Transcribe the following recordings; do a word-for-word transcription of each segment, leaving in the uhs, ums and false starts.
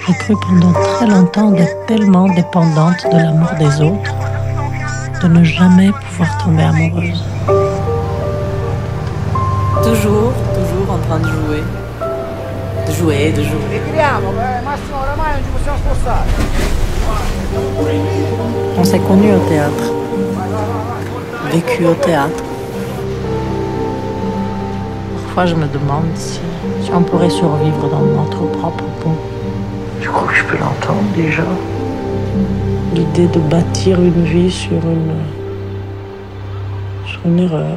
J'ai cru pendant très longtemps d'être tellement dépendante de l'amour des autres, de ne jamais pouvoir tomber amoureuse. Toujours, toujours en train de jouer. De jouer, de jouer. On s'est connus au théâtre, vécu au théâtre. Parfois je me demande si, si on pourrait survivre dans notre propre peau. Tu crois que je peux l'entendre déjà? L'idée de bâtir une vie sur une, sur une erreur.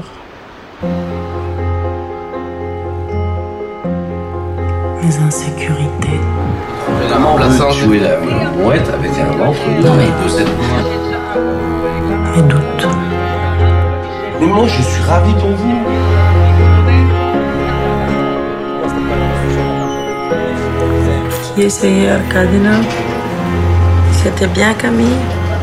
Les insécurités. Comment on peut jouer la mouette avec un ventre de deux sept Les doutes. Mais moi je suis ravi pour vous. Qui essayait Arcadina? C'était bien Camille?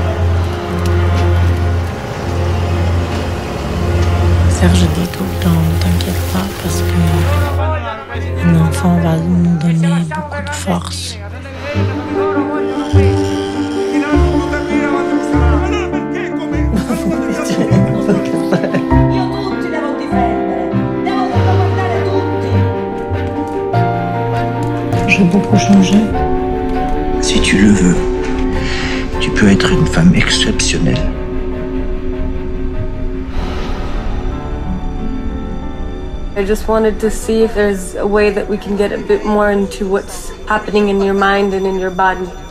Serge dit tout le temps, ne t'inquiète pas parce que un enfant va nous donner beaucoup de force. J'ai beaucoup changé. Si tu le veux, tu peux être une femme exceptionnelle. I just wanted to see if there's a way that we can get a bit more into what's happening in your mind and in your body.